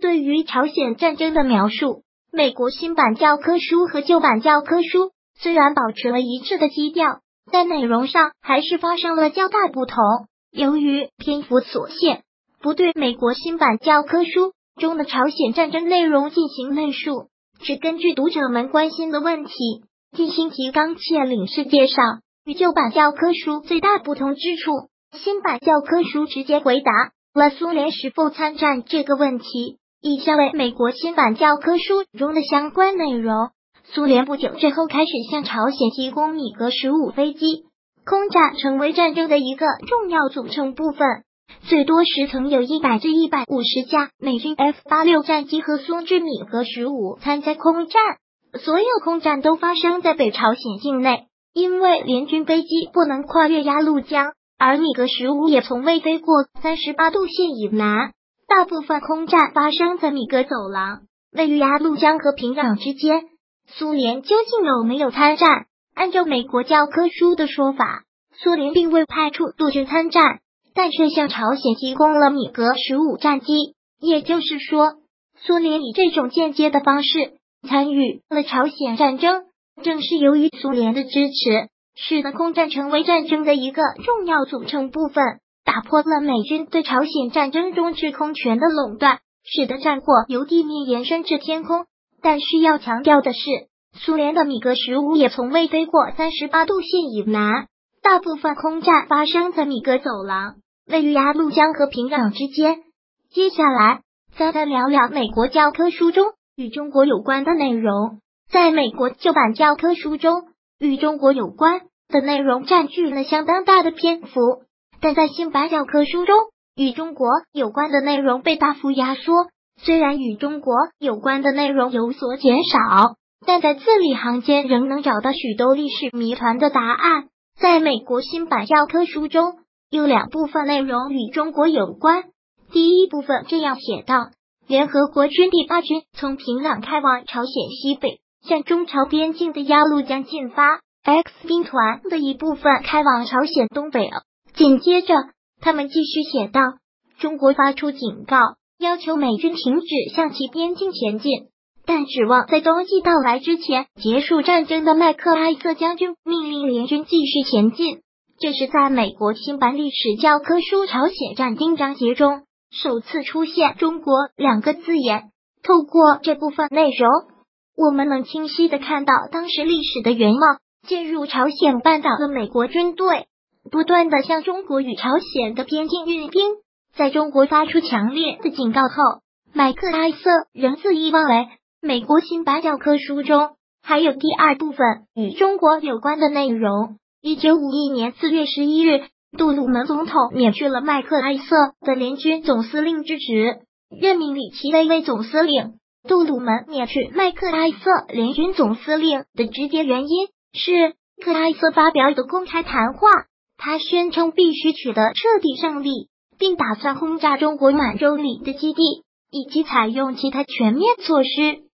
对于朝鲜战争的描述，美国新版教科书和旧版教科书虽然保持了一致的基调，但内容上还是发生了较大不同。由于篇幅所限，不对美国新版教科书中的朝鲜战争内容进行论述，只根据读者们关心的问题进行提纲挈领式介绍。与旧版教科书最大不同之处，新版教科书直接回答了苏联是否参战这个问题，以下为美国新版教科书中的相关内容。苏联不久之后开始向朝鲜提供米格15飞机，空战成为战争的一个重要组成部分，最多时曾有100至150架美军 F-86 战机和苏制米格15参加空战，所有空战都发生在北朝鲜境内，因为联军飞机不能跨越鸭绿江，而米格15也从未飞过38度线以南。大部分空战发生在米格走廊，位于鸭绿江和平壤之间。苏联究竟有没有参战？按照美国教科书的说法，苏联并未派出陆军参战，但却向朝鲜提供了米格15战机，也就是说，苏联以这种间接的方式参与了朝鲜战争。正是由于苏联的支持，使得空战成为战争的一个重要组成部分，打破了美军对朝鲜战争中制空权的垄断，使得战火由地面延伸至天空。但需要强调的是，苏联的米格15也从未飞过38度线以南，大部分空战发生在米格走廊，位于鸭绿江和平壤之间。接下来，再来聊聊美国教科书中与中国有关的内容。在美国旧版教科书中，与中国有关的内容占据了相当大的篇幅，但在新版教科书中，与中国有关的内容被大幅压缩。虽然与中国有关的内容有所减少，但在字里行间仍能找到许多历史谜团的答案。在美国新版教科书中，有2部分内容与中国有关。第一部分这样写道：联合国军第8军从平壤开往朝鲜西北，向中朝边境的鸭绿江进发。X 兵团的一部分开往朝鲜东北。紧接着，他们继续写道：中国发出警告，要求美军停止向其边境前进，但指望在冬季到来之前结束战争的麦克阿瑟将军命令联军继续前进。这是在美国新版历史教科书朝鲜战争章节中首次出现中国2个字眼。透过这部分内容，我们能清晰地看到当时历史的原貌。进入朝鲜半岛的美国军队不断地向中国与朝鲜的边境运兵，在中国发出强烈的警告后，麦克阿瑟仍恣意妄为。美国新版教科书中还有第2部分与中国有关的内容。1951年4月11日，杜鲁门总统免去了麦克阿瑟的联军总司令之职，任命李奇微为总司令。杜鲁门免去麦克阿瑟联军总司令的直接原因是克阿瑟发表的公开谈话，他宣称必须取得彻底胜利，并打算轰炸中国满洲里的基地，以及采用其他全面措施。